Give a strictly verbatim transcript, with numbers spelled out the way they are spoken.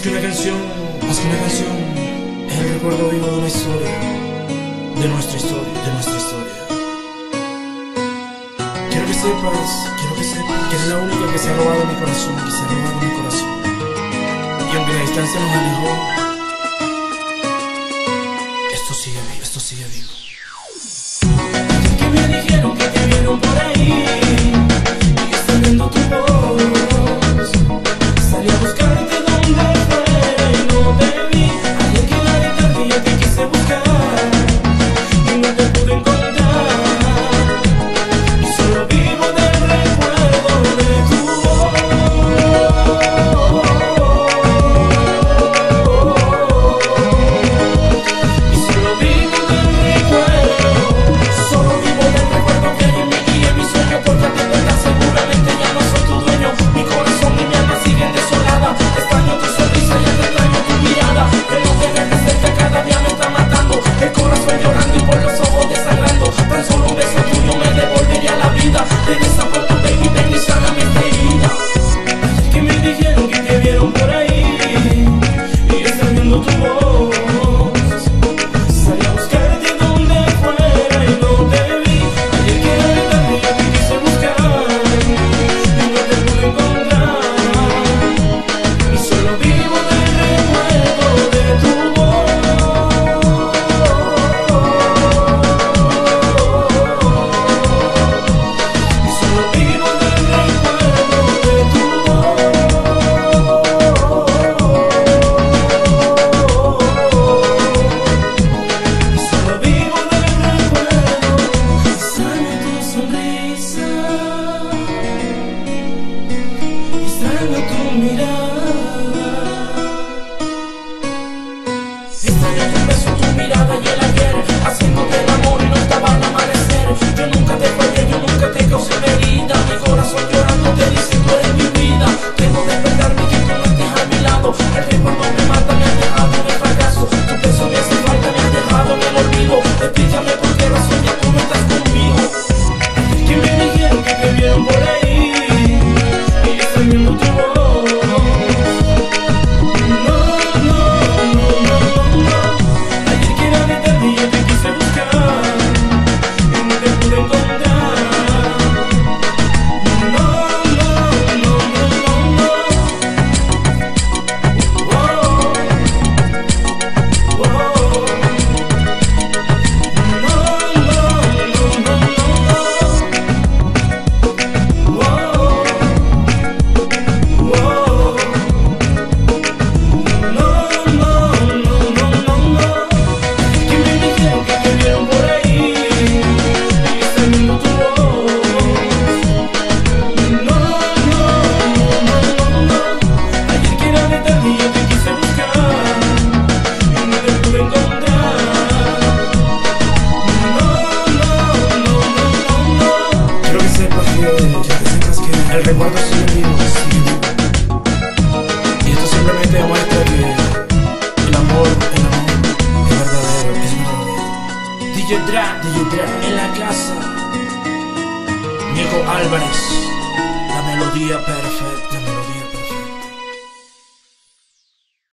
que una canción, más que una canción, es el recuerdo vivo de una historia, de nuestra historia, de nuestra historia. Quiero que sepas, quiero que sepas que eres la única que se ha robado mi corazón, que se ha robado mi corazón. Y aunque la distancia nos alejó, esto sigue vivo, esto sigue vivo. Que me dijeron que te vieron por ahí y extrañando tu voz, salí a buscarte donde fuera y no te vi. Ayer que la de tarde yo te quise buscar y no te pude encontrar, y solo vivo del recuerdo de tu voz. Y solo vivo del recuerdo, solo vivo del recuerdo que hay en mi guía, en mi sueño, porque te cuentas seguramente ya no soy tu dueño. Mi corazón y mi alma siguen desoladas, extraño tu sonrisa y te extraño tu mirada. El no tenerte cerca cada día me está matando, el corazón llorando y por los ojos desangrando. Tan solo un beso tuyo me devolvería la vida. Regresa por tu baby, ven y sáname esta herida. Que me dijeron que te vieron por ahí y extrañando tu voz, salí a buscarte donde fuera y no te vi. Ayer que era de tarde yo te quise buscar y no te pude encontrar, y solo vivo del recuerdo de tu voz. Y solo vivo del recuerdo de tu voz. Y solo vivo del recuerdo, extraño tu sonrisa, extraño tu mirada, extraño tu beso, tu mirada y el ayer, haciéndote el amor y no estaba al amanecer. Yo nunca te fallé, yo nunca te causé una herida. Mi corazón llorando te dice tú eres mi vida. Tengo que despertarme que tú no estés a mi lado. El recuerdo me mata, me ha dejado en el fracaso. Tu beso me hace falta, me ha dejado en el olvido. Explícame por qué razón ya tú no estás conmigo. Que me dijeron que te vieron por ahí y extrañando tu voz. No, no, no, no, no, no. Ayer que era de tarde yo te quise buscar y no te pude encontrar. No, no, no, no, no, no. Oh, oh. No, no, no, no, no, no. Oh, oh. No, no, no, no, no, no. Que me dijeron que te vieron por ahí y extrañando tu voz. No, no, no, no, no, no. Ayer que era de tarde yo te quise buscar y no te pude encontrar. No, no, no, no, no, no. Quiero que sepas que, quiero que sepas que el recuerdo sigue vivo, sigue vivo. Y esto simplemente demuestra que el amor, el amor es verdadero, es verdadero. D J Dra, D J Dra en la casa. Nico Álvarez, la melodía perfecta.